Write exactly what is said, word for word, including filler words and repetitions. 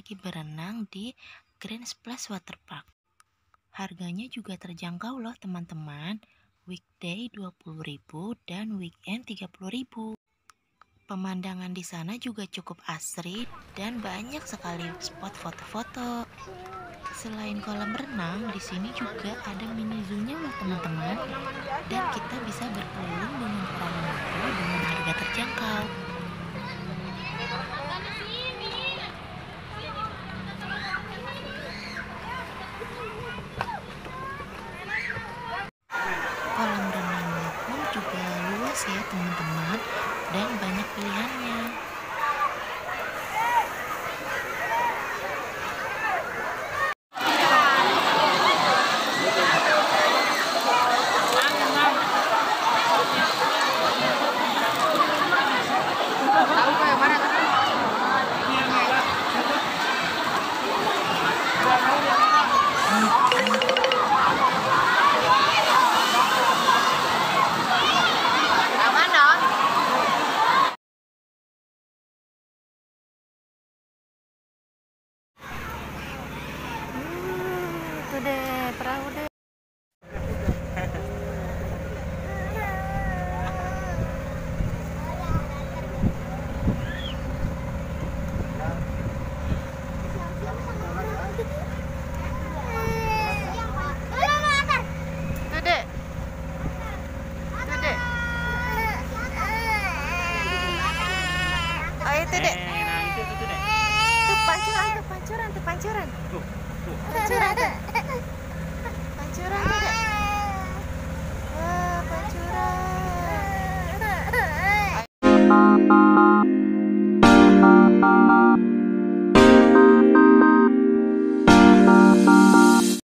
lagi berenang di Green Splash Waterpark. Harganya juga terjangkau loh teman-teman. Weekday dua puluh ribu dan weekend tiga puluh ribu. Pemandangan di sana juga cukup asri dan banyak sekali spot foto-foto. Selain kolam renang, di sini juga ada mini zoo-nya loh teman-teman. Dan kita bisa berkeliling dengan perahu motor dengan harga terjangkau. Kolam renangnya pun juga luas ya teman-teman, dan banyak pilihannya. Tuh deh, perahu deh. Tuh deh. Tuh deh. Oh itu deh. Tuh pancuran, tuh pancuran, tuh pancuran. Tuh, tuh. Pancuran tuh.